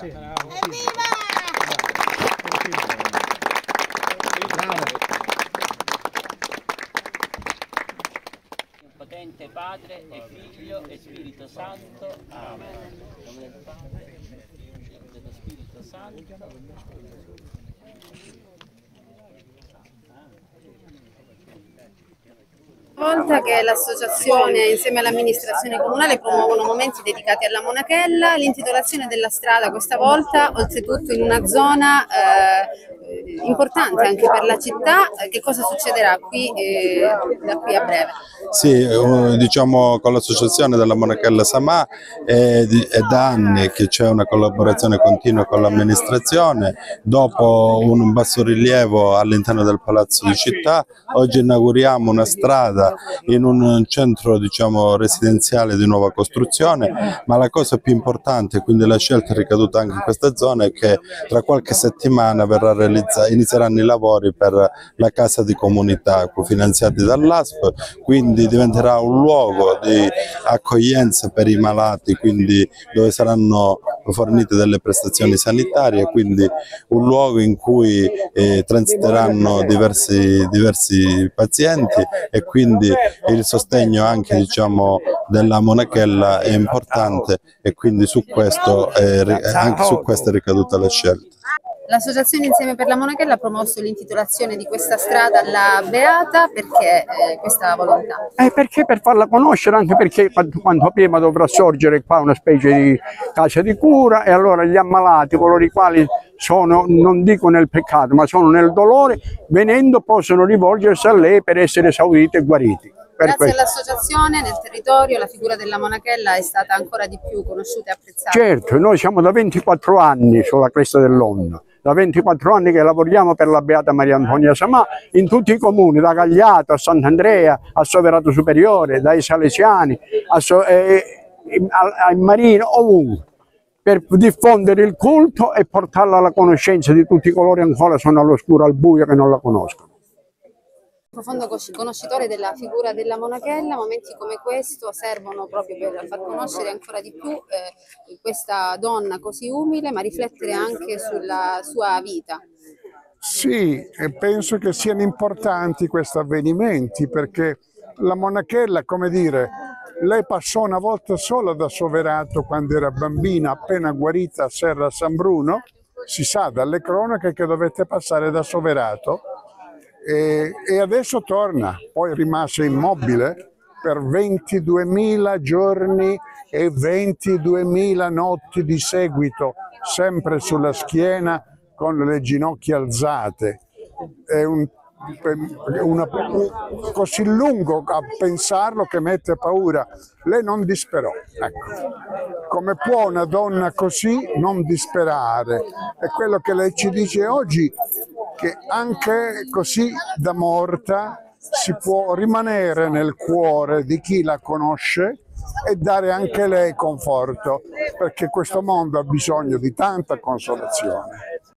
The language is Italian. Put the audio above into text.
Evviva! Potente Padre e Figlio e Spirito Santo. Amen. In nome del Padre, e dello Spirito Santo. Volta che l'associazione insieme all'amministrazione comunale promuovono momenti dedicati alla monachella, l'intitolazione della strada questa volta, oltretutto in una zona importante anche per la città. Che cosa succederà qui da qui a breve? Sì, diciamo con l'associazione della Monachella Samà è da anni che c'è una collaborazione continua con l'amministrazione. Dopo un bassorilievo all'interno del Palazzo di Città, oggi inauguriamo una strada in un centro, diciamo, residenziale di nuova costruzione, ma la cosa più importante, quindi la scelta ricaduta anche in questa zona, è che tra qualche settimana inizieranno i lavori per la casa di comunità finanziati dall'ASP, quindi diventerà un luogo di accoglienza per i malati, quindi dove saranno fornite delle prestazioni sanitarie, quindi un luogo in cui transiteranno diversi pazienti, e quindi il sostegno anche, diciamo, della monachella è importante, e quindi anche su questo è ricaduta la scelta. L'associazione Insieme per la Monachella ha promosso l'intitolazione di questa strada alla Beata. Perché questa volontà? Perché per farla conoscere, anche perché quanto prima dovrà sorgere qua una specie di casa di cura, e allora gli ammalati, coloro i quali sono, non dico nel peccato, ma sono nel dolore, venendo possono rivolgersi a lei per essere esauditi e guariti. Grazie all'associazione nel territorio la figura della monachella è stata ancora di più conosciuta e apprezzata. Certo, noi siamo da 24 anni sulla cresta dell'onda, da 24 anni che lavoriamo per la Beata Maria Antonia Samà in tutti i comuni, da Gagliato a Sant'Andrea, a Soverato Superiore, dai Salesiani a Marino, ovunque, per diffondere il culto e portarla alla conoscenza di tutti coloro che ancora sono all'oscuro, al buio, che non la conoscono. Profondo conoscitore della figura della monachella, momenti come questo servono proprio per far conoscere ancora di più questa donna così umile, ma riflettere anche sulla sua vita. Sì, e penso che siano importanti questi avvenimenti, perché la monachella, come dire, lei passò una volta sola da Soverato quando era bambina, appena guarita a Serra San Bruno. Si sa dalle cronache che dovette passare da Soverato. E adesso torna, poi rimase immobile per 22.000 giorni e 22.000 notti di seguito, sempre sulla schiena con le ginocchia alzate. È così lungo a pensarlo che mette paura. Lei non disperò. Ecco. Come può una donna così non disperare? È quello che lei ci dice oggi, che anche così da morta si può rimanere nel cuore di chi la conosce e dare anche lei conforto, perché questo mondo ha bisogno di tanta consolazione.